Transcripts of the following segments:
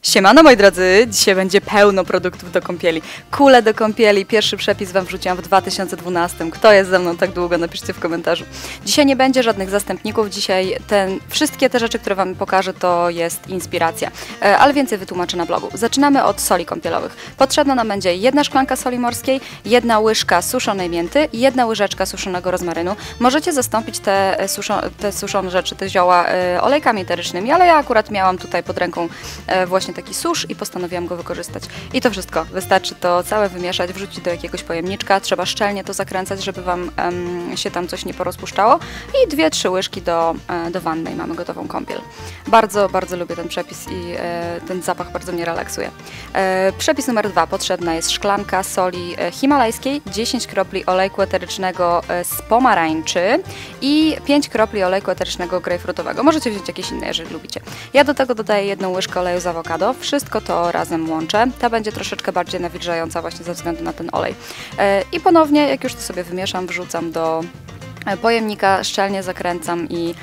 Siemano moi drodzy, dzisiaj będzie pełno produktów do kąpieli. Kule do kąpieli, pierwszy przepis Wam wrzuciłam w 2012. Kto jest ze mną tak długo? Napiszcie w komentarzu. Dzisiaj nie będzie żadnych zastępników, dzisiaj wszystkie te rzeczy, które Wam pokażę, to jest inspiracja, ale więcej wytłumaczę na blogu. Zaczynamy od soli kąpielowych. Potrzebna nam będzie 1 szklanka soli morskiej, 1 łyżka suszonej mięty i 1 łyżeczka suszonego rozmarynu. Możecie zastąpić te suszone rzeczy, te zioła olejkami eterycznymi, ale ja akurat miałam tutaj pod ręką właśnie taki susz i postanowiłam go wykorzystać. I to wszystko. Wystarczy to całe wymieszać, wrzucić do jakiegoś pojemniczka. Trzeba szczelnie to zakręcać, żeby Wam się tam coś nie porozpuszczało. I 2-3 łyżki do wanny i mamy gotową kąpiel. Bardzo, bardzo lubię ten przepis i ten zapach bardzo mnie relaksuje. Przepis numer 2. Potrzebna jest szklanka soli himalajskiej, 10 kropli olejku eterycznego z pomarańczy i 5 kropli olejku eterycznego grejpfrutowego. Możecie wziąć jakieś inne, jeżeli lubicie. Ja do tego dodaję 1 łyżkę oleju z awokado. Wszystko to razem łączę. Ta będzie troszeczkę bardziej nawilżająca właśnie ze względu na ten olej. I ponownie, jak już to sobie wymieszam, wrzucam do pojemnika, szczelnie zakręcam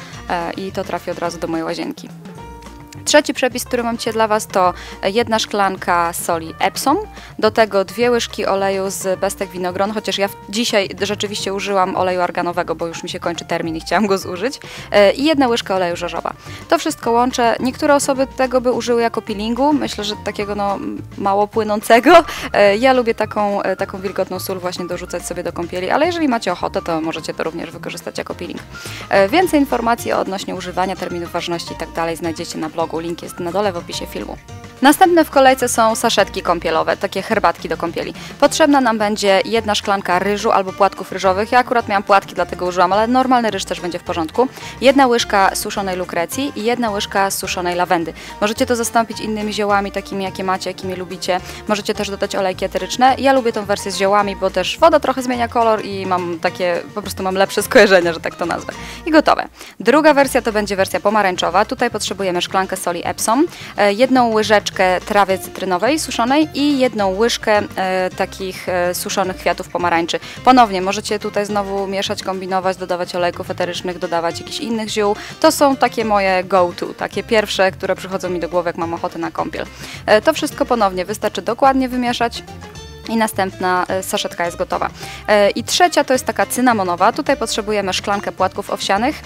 i to trafi od razu do mojej łazienki. Trzeci przepis, który mam dzisiaj dla Was, to 1 szklanka soli Epsom, do tego 2 łyżki oleju z pestek winogron, chociaż ja dzisiaj rzeczywiście użyłam oleju arganowego, bo już mi się kończy termin i chciałam go zużyć, i 1 łyżka oleju żożowa. To wszystko łączę. Niektóre osoby tego by użyły jako peelingu, myślę, że takiego mało płynącego. Ja lubię taką wilgotną sól właśnie dorzucać sobie do kąpieli, ale jeżeli macie ochotę, to możecie to również wykorzystać jako peeling. Więcej informacji odnośnie używania, terminów ważności i tak dalej znajdziecie na blogu. Link jest na dole w opisie filmu. Następne w kolejce są saszetki kąpielowe, takie herbatki do kąpieli. Potrzebna nam będzie 1 szklanka ryżu albo płatków ryżowych. Ja akurat miałam płatki, dlatego użyłam, ale normalny ryż też będzie w porządku. 1 łyżka suszonej lukrecji i 1 łyżka suszonej lawendy. Możecie to zastąpić innymi ziołami, takimi jakie macie, jakimi lubicie. Możecie też dodać olejki eteryczne. Ja lubię tą wersję z ziołami, bo też woda trochę zmienia kolor i mam takie, po prostu mam lepsze skojarzenia, że tak to nazwę. I gotowe. Druga wersja to będzie wersja pomarańczowa. Tutaj potrzebujemy szklankę soli Epsom, 1 łyżeczkę trawy cytrynowej suszonej i 1 łyżkę takich suszonych kwiatów pomarańczy. Ponownie możecie tutaj znowu mieszać, kombinować, dodawać olejków eterycznych, dodawać jakichś innych ziół. To są takie moje go-to, takie pierwsze, które przychodzą mi do głowy, jak mam ochotę na kąpiel. To wszystko ponownie wystarczy dokładnie wymieszać. I następna saszetka jest gotowa. I trzecia to jest taka cynamonowa. Tutaj potrzebujemy szklankę płatków owsianych,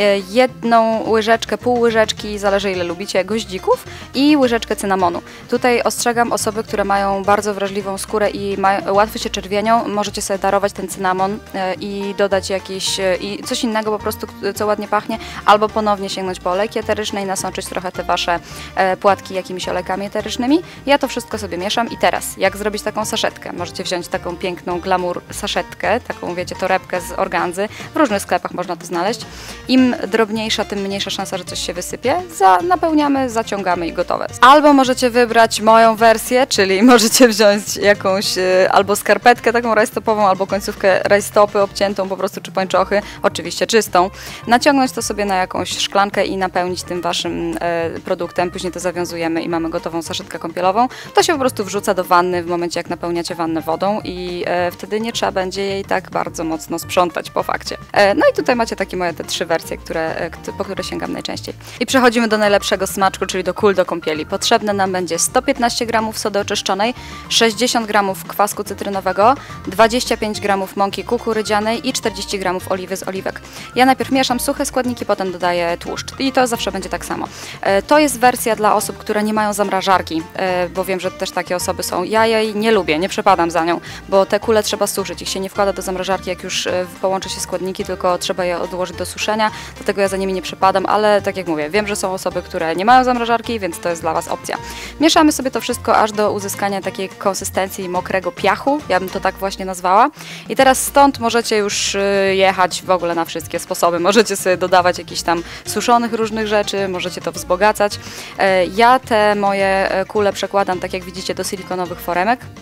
1 łyżeczkę, pół łyżeczki, zależy ile lubicie, goździków i łyżeczkę cynamonu. Tutaj ostrzegam osoby, które mają bardzo wrażliwą skórę i łatwo się czerwienią. Możecie sobie darować ten cynamon i dodać coś innego po prostu, co ładnie pachnie, albo ponownie sięgnąć po olejki eteryczne i nasączyć trochę te Wasze płatki jakimiś olejkami eterycznymi. Ja to wszystko sobie mieszam i teraz, jak zrobić taką saszetkę? Możecie wziąć taką piękną glamour saszetkę, taką wiecie, torebkę z organzy. W różnych sklepach można to znaleźć. Im drobniejsza, tym mniejsza szansa, że coś się wysypie. Napełniamy, zaciągamy i gotowe. Albo możecie wybrać moją wersję, czyli możecie wziąć jakąś albo skarpetkę taką rajstopową, albo końcówkę rajstopy obciętą po prostu, czy pończochy, oczywiście czystą. Naciągnąć to sobie na jakąś szklankę i napełnić tym Waszym produktem. Później to zawiązujemy i mamy gotową saszetkę kąpielową. To się po prostu wrzuca do wanny w momencie, jak napełniacie wannę wodą i wtedy nie trzeba będzie jej tak bardzo mocno sprzątać po fakcie. No i tutaj macie takie moje te 3 wersje, po które sięgam najczęściej. I przechodzimy do najlepszego smaczku, czyli do kul do kąpieli. Potrzebne nam będzie 115 g sody oczyszczonej, 60 g kwasku cytrynowego, 25 g mąki kukurydzianej i 40 g oliwy z oliwek. Ja najpierw mieszam suche składniki, potem dodaję tłuszcz i to zawsze będzie tak samo. To jest wersja dla osób, które nie mają zamrażarki, bo wiem, że też takie osoby są. Ja jej nie lubię, nie przepadam za nią, bo te kule trzeba suszyć. Ich się nie wkłada do zamrażarki, jak już połączy się składniki, tylko trzeba je odłożyć do suszenia, dlatego ja za nimi nie przepadam, ale tak jak mówię, wiem, że są osoby, które nie mają zamrażarki, więc to jest dla Was opcja. Mieszamy sobie to wszystko aż do uzyskania takiej konsystencji mokrego piachu, ja bym to tak właśnie nazwała. I teraz stąd możecie już jechać w ogóle na wszystkie sposoby. Możecie sobie dodawać jakichś tam suszonych różnych rzeczy, możecie to wzbogacać. Ja te moje kule przekładam, tak jak widzicie, do silikonowych foremek.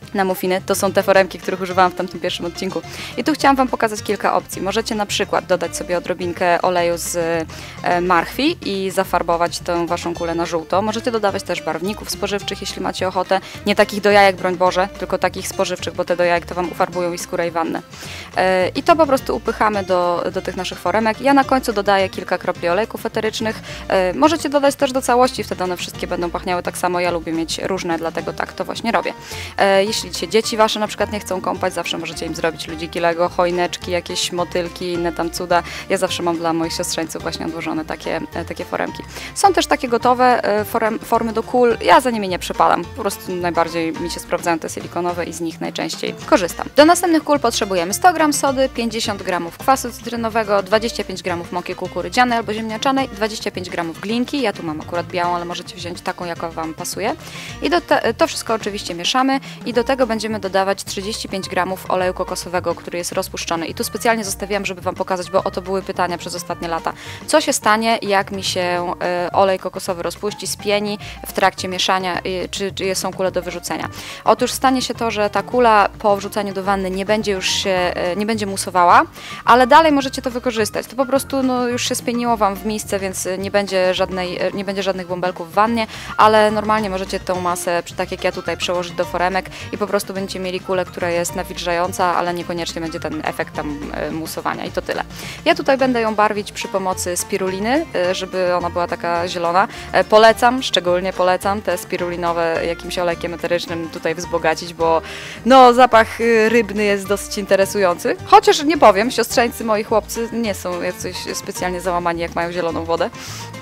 na muffiny. To są te foremki, których używałam w tamtym pierwszym odcinku. I tu chciałam Wam pokazać kilka opcji. Możecie na przykład dodać sobie odrobinkę oleju z marchwi i zafarbować tę Waszą kulę na żółto. Możecie dodawać też barwników spożywczych, jeśli macie ochotę. Nie takich do jajek, broń Boże, tylko takich spożywczych, bo te do jajek to Wam ufarbują i skórę i wannę. I to po prostu upychamy do tych naszych foremek. Ja na końcu dodaję kilka kropli olejków eterycznych. Możecie dodać też do całości, wtedy one wszystkie będą pachniały tak samo. Ja lubię mieć różne, dlatego tak to właśnie robię. Jeśli się dzieci Wasze na przykład nie chcą kąpać, zawsze możecie im zrobić ludziki Lego, choineczki, jakieś motylki, inne tam cuda. Ja zawsze mam dla moich siostrzeńców właśnie odłożone takie foremki. Są też takie gotowe formy do kul. Ja za nimi nie przepadam. Po prostu najbardziej mi się sprawdzają te silikonowe i z nich najczęściej korzystam. Do następnych kul potrzebujemy 100 g sody, 50 g kwasu cytrynowego, 25 g mąki kukurydzianej albo ziemniaczanej, 25 g glinki. Ja tu mam akurat białą, ale możecie wziąć taką, jaka Wam pasuje. I to wszystko oczywiście mieszamy i do tego będziemy dodawać 35 g oleju kokosowego, który jest rozpuszczony. I tu specjalnie zostawiłam, żeby Wam pokazać, bo o to były pytania przez ostatnie lata. Co się stanie, jak mi się olej kokosowy rozpuści, spieni w trakcie mieszania, czy są kule do wyrzucenia? Otóż stanie się to, że ta kula po wrzuceniu do wanny nie będzie musowała, ale dalej możecie to wykorzystać. To po prostu już się spieniło Wam w misce, więc nie będzie żadnych bąbelków w wannie, ale normalnie możecie tą masę, tak jak ja tutaj, przełożyć do foremek i po prostu będziecie mieli kulę, która jest nawilżająca, ale niekoniecznie będzie ten efekt tam musowania i to tyle. Ja tutaj będę ją barwić przy pomocy spiruliny, żeby ona była taka zielona. Szczególnie polecam te spirulinowe jakimś olejkiem eterycznym tutaj wzbogacić, bo zapach rybny jest dosyć interesujący. Chociaż nie powiem, siostrzeńcy moi chłopcy nie są jacyś specjalnie załamani, jak mają zieloną wodę.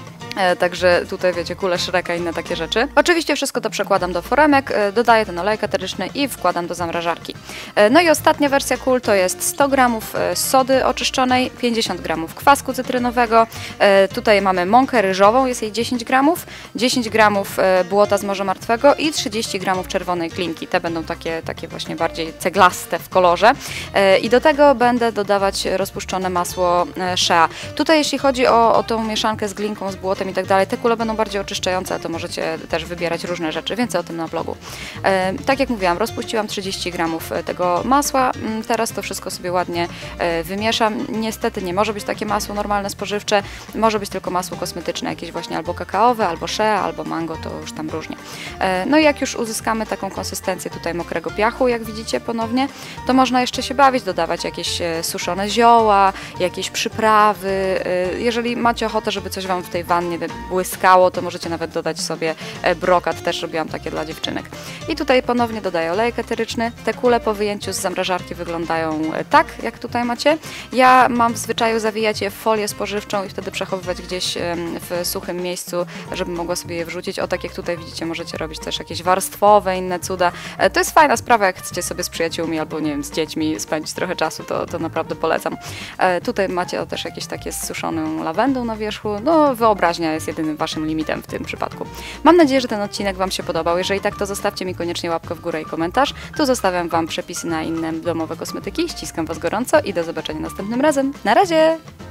Także tutaj wiecie, kule Shreka i inne takie rzeczy. Oczywiście wszystko to przekładam do foremek, dodaję ten olej eteryczny i wkładam do zamrażarki. No i ostatnia wersja kul to jest 100 g sody oczyszczonej, 50 g kwasku cytrynowego, tutaj mamy mąkę ryżową, jest jej 10 g, 10 g błota z Morza Martwego i 30 g czerwonej glinki. Te będą takie właśnie bardziej ceglaste w kolorze. I do tego będę dodawać rozpuszczone masło shea. Tutaj jeśli chodzi o tą mieszankę z glinką, z błotem i tak dalej, te kule będą bardziej oczyszczające, a to możecie też wybierać różne rzeczy. Więcej o tym na blogu. Tak jak mówiłam, rozpuściłam 30 g tego masła. Teraz to wszystko sobie ładnie wymieszam. Niestety nie może być takie masło normalne, spożywcze. Może być tylko masło kosmetyczne, jakieś właśnie albo kakaowe, albo shea, albo mango, to już tam różnie. No i jak już uzyskamy taką konsystencję tutaj mokrego piachu, jak widzicie ponownie, to można jeszcze się bawić, dodawać jakieś suszone zioła, jakieś przyprawy. Jeżeli macie ochotę, żeby coś Wam w tej wannie błyskało, to możecie nawet dodać sobie brokat, też robiłam takie dla dziewczynek. I tutaj ponownie dodaję olejek eteryczny. Te kule po wyjęciu z zamrażarki wyglądają tak, jak tutaj macie. Ja mam w zwyczaju zawijać je w folię spożywczą i wtedy przechowywać gdzieś w suchym miejscu, żeby mogła sobie je wrzucić. O, tak jak tutaj widzicie, możecie robić też jakieś warstwowe, inne cuda. To jest fajna sprawa, jak chcecie sobie z przyjaciółmi albo nie wiem, z dziećmi spędzić trochę czasu, to naprawdę polecam. Tutaj macie też jakieś takie z suszoną lawendą na wierzchu. No, wyobraźnia jest jedynym Waszym limitem w tym przypadku. Mam nadzieję, że ten odcinek Wam się podobał. Jeżeli tak, to zostawcie mi koniecznie łapkę w górę i komentarz. Tu zostawiam Wam przepisy na inne domowe kosmetyki. Ściskam Was gorąco i do zobaczenia następnym razem. Na razie!